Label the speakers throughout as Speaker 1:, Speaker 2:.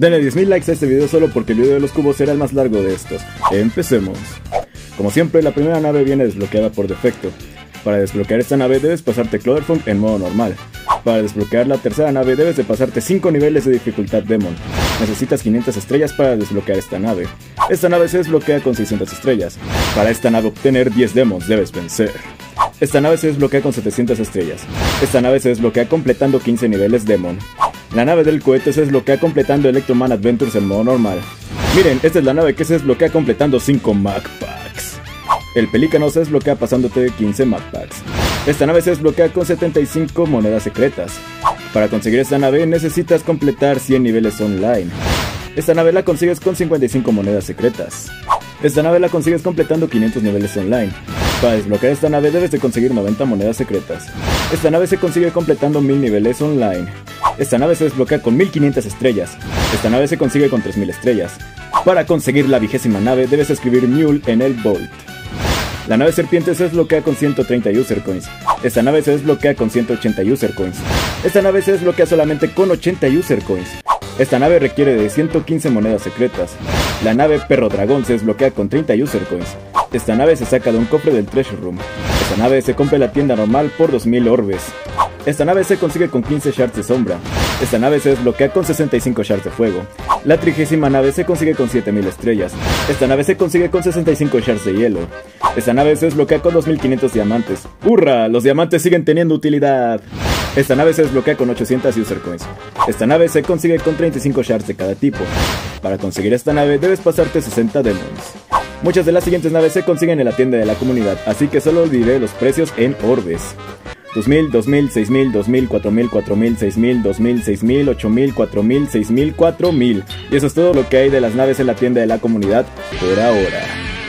Speaker 1: Denle 10.000 likes a este video solo porque el video de los cubos será el más largo de estos. Empecemos. Como siempre, la primera nave viene desbloqueada por defecto. Para desbloquear esta nave debes pasarte Cloverfunk en modo normal. Para desbloquear la tercera nave debes de pasarte 5 niveles de dificultad Demon. Necesitas 500 estrellas para desbloquear esta nave. Esta nave se desbloquea con 600 estrellas. Para esta nave obtener 10 Demons debes vencer. Esta nave se desbloquea con 700 estrellas. Esta nave se desbloquea completando 15 niveles Demon. La nave del cohete se desbloquea completando Electroman Adventures en modo normal. Miren, esta es la nave que se desbloquea completando 5 Mag Packs. El pelícano se desbloquea pasándote 15 Mag Packs. Esta nave se desbloquea con 75 monedas secretas. Para conseguir esta nave necesitas completar 100 niveles online. Esta nave la consigues con 55 monedas secretas. Esta nave la consigues completando 500 niveles online. Para desbloquear esta nave debes de conseguir 90 monedas secretas. Esta nave se consigue completando 1000 niveles online. Esta nave se desbloquea con 1500 estrellas. Esta nave se consigue con 3000 estrellas. Para conseguir la 20ª nave debes escribir Mule en el Vault. La nave serpiente se desbloquea con 130 User Coins. Esta nave se desbloquea con 180 User Coins. Esta nave se desbloquea solamente con 80 User Coins. Esta nave requiere de 115 monedas secretas. La nave Perro Dragón se desbloquea con 30 User Coins. Esta nave se saca de un cofre del Treasure Room. Esta nave se compra en la tienda normal por 2000 orbes. Esta nave se consigue con 15 shards de sombra. Esta nave se desbloquea con 65 shards de fuego. La 30ª nave se consigue con 7000 estrellas. Esta nave se consigue con 65 shards de hielo. Esta nave se desbloquea con 2500 diamantes. ¡Hurra! Los diamantes siguen teniendo utilidad. Esta nave se desbloquea con 800 User Coins. Esta nave se consigue con 35 shards de cada tipo. Para conseguir esta nave debes pasarte 60 demons. Muchas de las siguientes naves se consiguen en la tienda de la comunidad, así que solo diré los precios en orbes. 2000, 2000, 6000, 2000, 4000, 4000, 6000, 2000, 6000, 8000, 4000, 6000, 4000. Y eso es todo lo que hay de las naves en la tienda de la comunidad por ahora.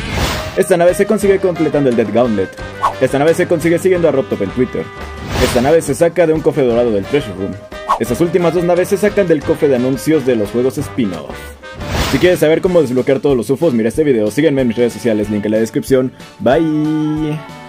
Speaker 1: Esta nave se consigue completando el Death Gauntlet. Esta nave se consigue siguiendo a Robtop en Twitter. Esta nave se saca de un cofre dorado del Treasure Room. Estas últimas dos naves se sacan del cofre de anuncios de los juegos spin-off. Si quieres saber cómo desbloquear todos los UFOs, mira este video, sígueme en mis redes sociales, link en la descripción. Bye.